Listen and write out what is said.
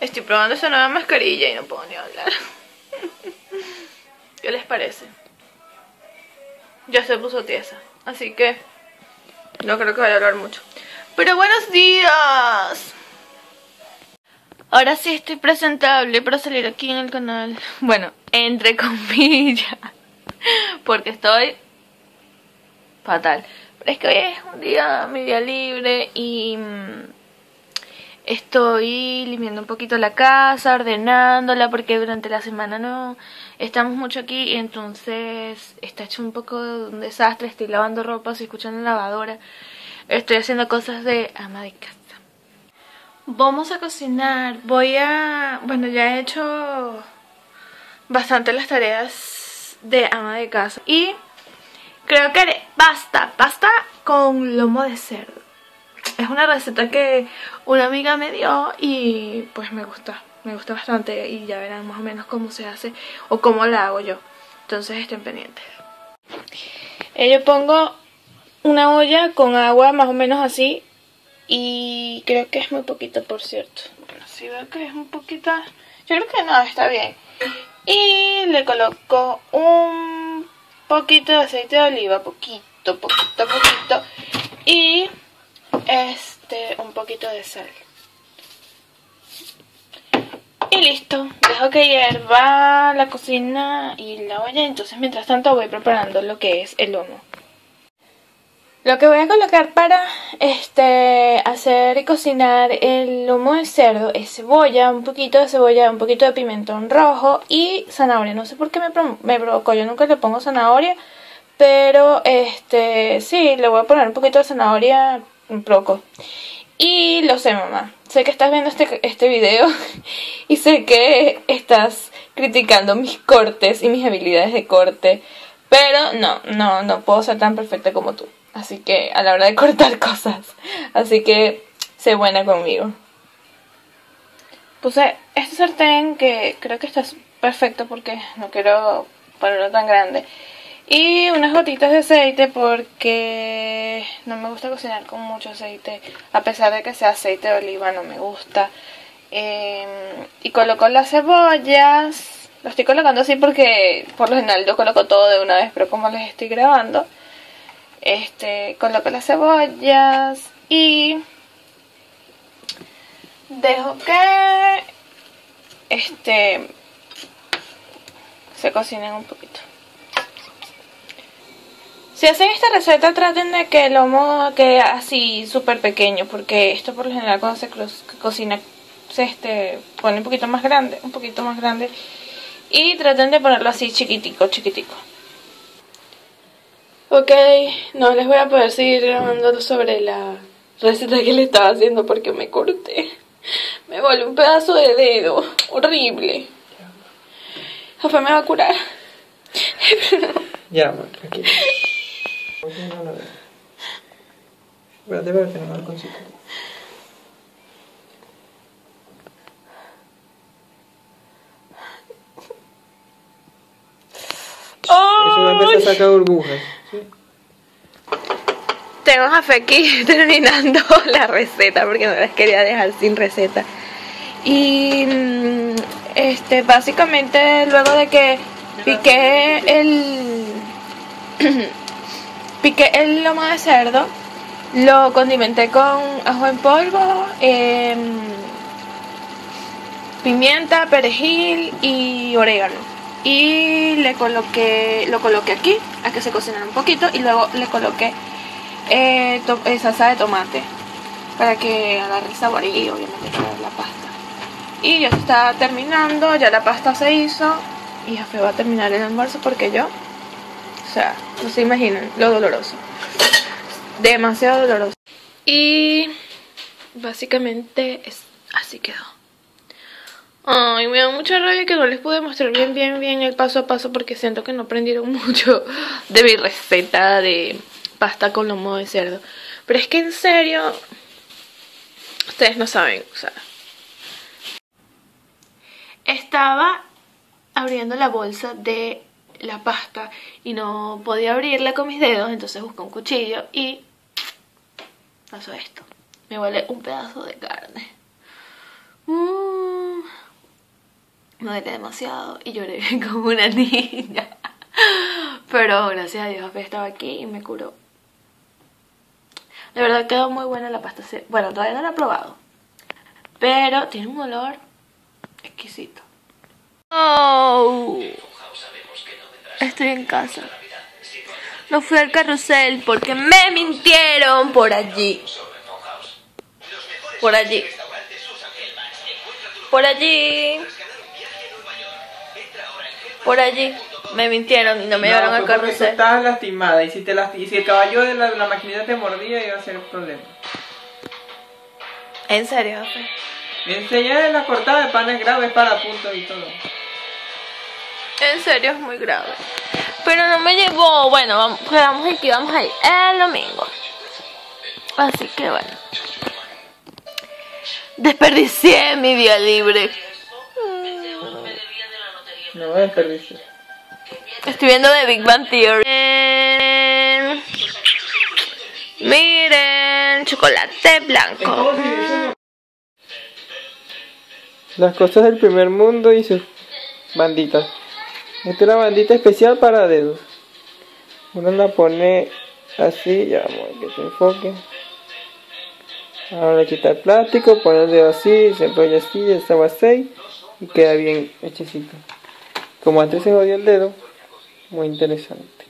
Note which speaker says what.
Speaker 1: Estoy probando esta nueva mascarilla y no puedo ni hablar. ¿Qué les parece? Ya se puso tiesa, así que no creo que vaya a hablar mucho. Pero buenos días. Ahora sí estoy presentable para salir aquí en el canal. Bueno, entre comillas, porque estoy fatal. Pero es que hoy es mi día libre y estoy limpiando un poquito la casa, ordenándola, porque durante la semana no estamos mucho aquí y entonces está hecho un poco de un desastre. Estoy lavando ropa, estoy escuchando la lavadora, estoy haciendo cosas de ama de casa. Vamos a cocinar, bueno, ya he hecho bastante las tareas de ama de casa y creo que haré pasta con lomo de cerdo. Es una receta que una amiga me dio y pues me gusta bastante y ya verán más o menos cómo se hace o cómo la hago yo. Entonces estén pendientes. Yo pongo una olla con agua más o menos así y creo que es muy poquito, por cierto. Bueno, si veo que es un poquito, yo creo que no, está bien. Y le coloco un poquito de aceite de oliva, poquito, y un poquito de sal. Y listo, dejo que hierva la cocina y la olla. Entonces mientras tanto voy preparando lo que es el lomo. Lo que voy a colocar para hacer y cocinar el lomo de cerdo es cebolla, un poquito de cebolla, un poquito de pimentón rojo y zanahoria. No sé por qué me provocó, yo nunca le pongo zanahoria, pero sí, le voy a poner un poquito de zanahoria, un poco. Y lo sé, mamá, sé que estás viendo este video y sé que estás criticando mis cortes y mis habilidades de corte, pero no puedo ser tan perfecta como tú. Así que a la hora de cortar cosas, así que sé buena conmigo. Puse este sartén que creo que está perfecto porque no quiero ponerlo tan grande. Y unas gotitas de aceite porque no me gusta cocinar con mucho aceite. A pesar de que sea aceite de oliva, no me gusta. Y coloco las cebollas. Lo estoy colocando así porque por lo general yo coloco todo de una vez, pero como les estoy grabando, coloco las cebollas y dejo que se cocinen un poquito. Si hacen esta receta, traten de que el lomo quede así súper pequeño, porque esto por lo general cuando se cocina se pone un poquito más grande, y traten de ponerlo así chiquitico. Ok, no les voy a poder seguir grabando sobre la receta que le estaba haciendo porque me corté. Me voló un pedazo de dedo, horrible. Jafé me va a curar.
Speaker 2: Ya, amor, tranquilo. Espérate, que no me balconcito. Eso va a empezar a sacar burbujas, ¿sí?
Speaker 1: Tengo a Fe aquí terminando la receta porque no les quería dejar sin receta. Y básicamente luego de que piqué el lomo de cerdo, lo condimenté con ajo en polvo, pimienta, perejil y orégano. Y lo coloqué aquí a que se cocinara un poquito y luego le coloqué salsa de tomate para que agarre sabor y obviamente la pasta. Y ya se está terminando, ya la pasta se hizo y ya va a terminar el almuerzo porque yo, o sea, no se imaginan lo doloroso, demasiado doloroso. Y básicamente así quedó. Ay, me da mucha rabia que no les pude mostrar bien el paso a paso porque siento que no aprendieron mucho de mi receta de pasta con lomo de cerdo. Pero es que en serio, ustedes no saben, o sea. Estaba abriendo la bolsa de la pasta y no podía abrirla con mis dedos, entonces busqué un cuchillo y pasó esto. Me huele un pedazo de carne. Me duele demasiado y lloré como una niña. Pero gracias a Dios Afe estaba aquí y me curó. De verdad quedó muy buena la pasta. Bueno, todavía no la he probado, pero tiene un olor exquisito. Oh, estoy en casa. No fui al carrusel porque me mintieron por allí. Por allí. Por allí. Por allí. Me mintieron y no me llevaron al carrusel.
Speaker 2: Tú estabas lastimada y si el caballo de la maquinita te mordía iba a ser un problema.
Speaker 1: ¿En serio, Afe?
Speaker 2: Enseñar la cortada de pan es grave, es para puntos y todo.
Speaker 1: En serio, es muy grave. Pero no me llevó. Bueno, vamos aquí, vamos a ir el domingo. Así que bueno. Desperdicié mi día libre.
Speaker 2: No voy a desperdiciar.
Speaker 1: Estoy viendo The Big Bang Theory. Miren, chocolate blanco.
Speaker 2: Las cosas del primer mundo y sus banditas. Esta es una bandita especial para dedos. Uno la pone así, ya vamos a que se enfoque. Ahora le quita el plástico, pone el dedo así, se enrolla así, ya está así y queda bien hechecito. Como antes se jodió el dedo, muy interesante.